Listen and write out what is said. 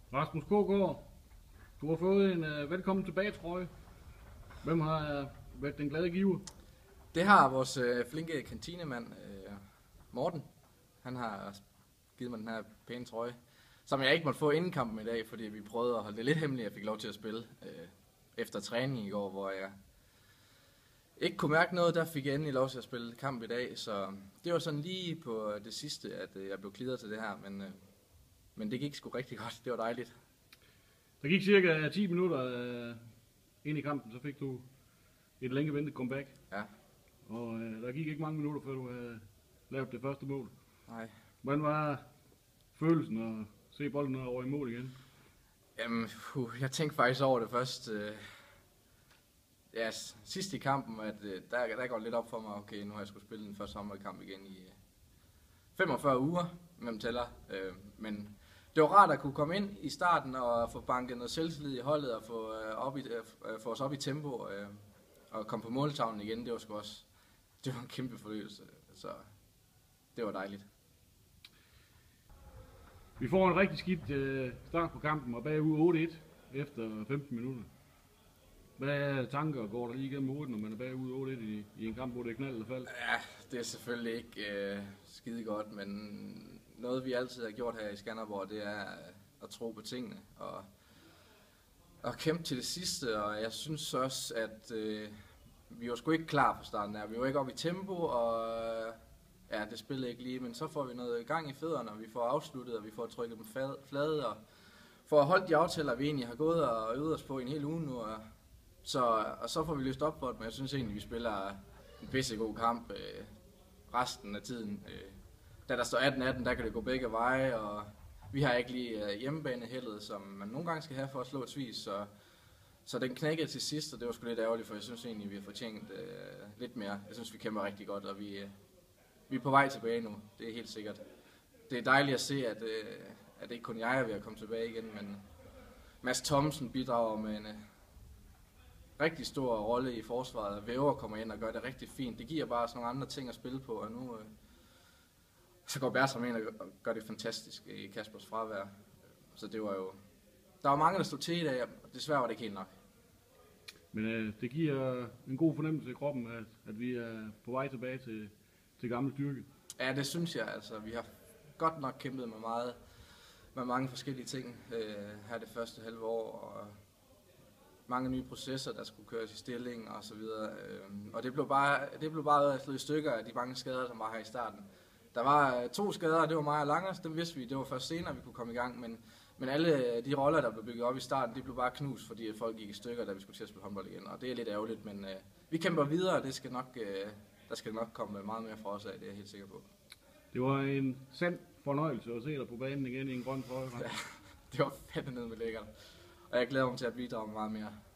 Rasmus Kågaard, du har fået en velkommen tilbage trøje. Hvem har været den glade giver? Det har vores flinke kantinemand, Morten. Han har givet mig den her pæne trøje, som jeg ikke måtte få inden kampen i dag, fordi vi prøvede at holde det lidt hemmeligt, at jeg fik lov til at spille efter træning i går, hvor jeg ikke kunne mærke noget. Der fik jeg endelig lov til at spille kamp i dag, så det var sådan lige på det sidste, at jeg blev clearet til det her, men det gik sgu rigtig godt. Det var dejligt. Der gik cirka 10 minutter ind i kampen, så fik du et længe ventet comeback. Ja. Og der gik ikke mange minutter, før du havde lavet det første mål. Nej. Hvordan var følelsen at se bolden over i mål igen? Jamen, jeg tænkte faktisk over det først, sidst i kampen, at der går lidt op for mig, okay, nu har jeg skulle spille den første håndboldkamp igen i 45 uger, hvem tæller. Men det var rart at kunne komme ind i starten og få banket noget selvtillid i holdet og få os op i tempo og komme på måltavlen igen. Det var sgu også, det var en kæmpe forløselse, så det var dejligt. Vi får en rigtig skidt start på kampen og bagud 8-1 efter 15 minutter. Hvad tanker går der lige igennem hovedet, når man er bagud 8-1 i en kamp, hvor det er knald eller fald? Ja, det er selvfølgelig ikke skide godt, men noget vi altid har gjort her i Skanderborg, det er at tro på tingene og kæmpe til det sidste, og jeg synes også, at vi var sgu ikke klar på starten her. Vi var ikke oppe i tempo, og det spillede ikke lige, men så får vi noget gang i fødderne, og vi får afsluttet, og vi får trykket dem flade, og får holdt de aftaler, vi egentlig har gået og øvet os på i en hel uge nu, og så får vi løst op for det, men jeg synes egentlig, vi spiller en pissegod kamp resten af tiden. Da der står 18-18, der kan det gå begge veje, og vi har ikke lige hjemmebaneheldet, som man nogle gange skal have for at slå et svis, så den knækkede til sidst, og det var sgu lidt ærgerligt, for jeg synes egentlig, vi har fortjent lidt mere. Jeg synes, vi kæmper rigtig godt, og vi er på vej tilbage nu, det er helt sikkert. Det er dejligt at se, at ikke kun jeg er ved at komme tilbage igen, men Mads Thomsen bidrager med en rigtig stor rolle i forsvaret. Væver kommer ind og gør det rigtig fint. Det giver bare sådan nogle andre ting at spille på, og nu så går Bertram ind og gør det fantastisk i Kaspers fravær. Så det var jo... Der var mange, der stod til i dag, og desværre var det ikke helt nok. Men det giver en god fornemmelse i kroppen, at vi er på vej tilbage til gamle styrke. Ja, det synes jeg. Altså, vi har godt nok kæmpet med mange forskellige ting her det første halve år, og mange nye processer, der skulle køres i stilling og så videre. Og det blev bare slået i stykker af de mange skader, som var her i starten. Der var 2 skader, det var mig og Langers, dem vidste vi, det var først senere, vi kunne komme i gang, men alle de roller, der blev bygget op i starten, de blev bare knust, fordi folk gik i stykker, da vi skulle til at spille håndbold igen, og det er lidt ærgerligt, men vi kæmper videre, og der skal nok komme meget mere fra os af, det er jeg helt sikker på. Det var en sand fornøjelse at se dig på banen igen i en grøn trøje. Ja, det var fandme ned med lækkert, og jeg glæder mig til at bidrage meget mere.